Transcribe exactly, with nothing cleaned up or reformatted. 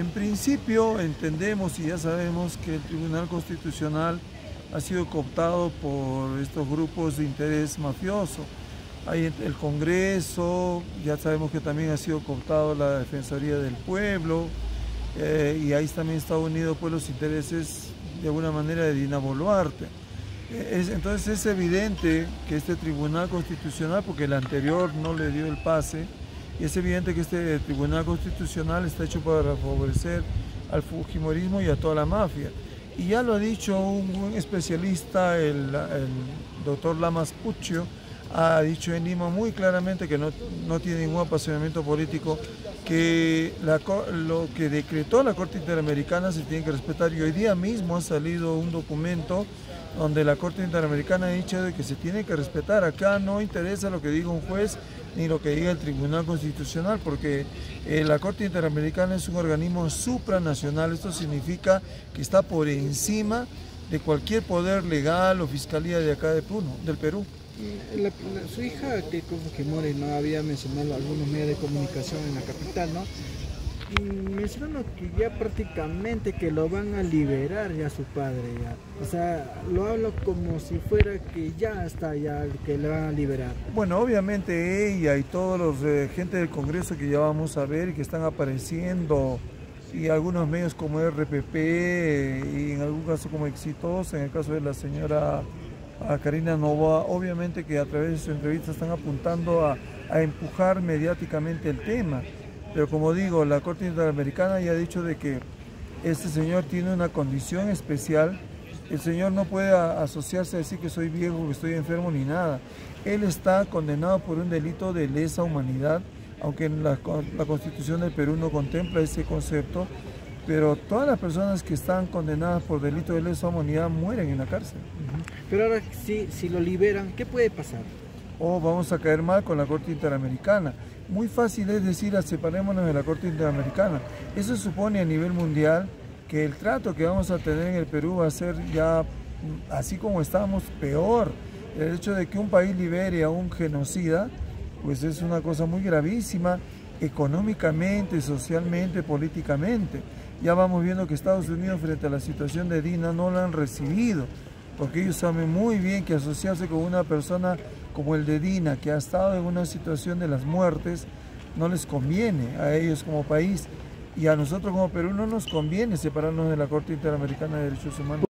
En principio entendemos y ya sabemos que el Tribunal Constitucional ha sido cooptado por estos grupos de interés mafioso. Hay el Congreso, ya sabemos que también ha sido cooptado la Defensoría del Pueblo, eh, y ahí también está unido pues los intereses de alguna manera de Dina Boluarte. Es, entonces es evidente que este Tribunal Constitucional, porque el anterior no le dio el pase, y es evidente que este Tribunal Constitucional está hecho para favorecer al fujimorismo y a toda la mafia. Y ya lo ha dicho un, un especialista, el, el doctor Lamas Puccio, ha dicho en Lima muy claramente que no, no tiene ningún apasionamiento político, que la, lo que decretó la Corte Interamericana se tiene que respetar, y hoy día mismo ha salido un documento donde la Corte Interamericana ha dicho de que se tiene que respetar. Acá no interesa lo que diga un juez ni lo que diga el Tribunal Constitucional, porque eh, la Corte Interamericana es un organismo supranacional. Esto significa que está por encima de cualquier poder legal o fiscalía de acá de Puno, del Perú. La, la, su hija, que como Fujimori no había mencionado algunos medios de comunicación en la capital, ¿no? Y mencionando que ya prácticamente que lo van a liberar ya su padre, ya. O sea, lo hablo como si fuera que ya está, ya que le van a liberar. Bueno, obviamente ella y todos los eh, gente del Congreso que ya vamos a ver y que están apareciendo, y algunos medios como R P P, eh, y en algún caso como Exitosa, en el caso de la señora a Karina Novoa, obviamente que a través de su entrevista están apuntando a, a empujar mediáticamente el tema. Pero como digo, la Corte Interamericana ya ha dicho de que este señor tiene una condición especial. El señor no puede a, asociarse a decir que soy viejo, que estoy enfermo ni nada. Él está condenado por un delito de lesa humanidad, aunque la, la Constitución del Perú no contempla ese concepto. Pero todas las personas que están condenadas por delito de lesa humanidad mueren en la cárcel. Pero ahora si, si lo liberan, ¿qué puede pasar? O vamos a caer mal con la Corte Interamericana. Muy fácil es decir, separémonos de la Corte Interamericana. Eso supone a nivel mundial que el trato que vamos a tener en el Perú va a ser ya, así como estamos, peor. El hecho de que un país libere a un genocida, pues es una cosa muy gravísima, económicamente, socialmente, políticamente. Ya vamos viendo que Estados Unidos, frente a la situación de Dina, no la han recibido, porque ellos saben muy bien que asociarse con una persona como el de Dina, que ha estado en una situación de las muertes, no les conviene a ellos como país, y a nosotros como Perú no nos conviene separarnos de la Corte Interamericana de Derechos Humanos.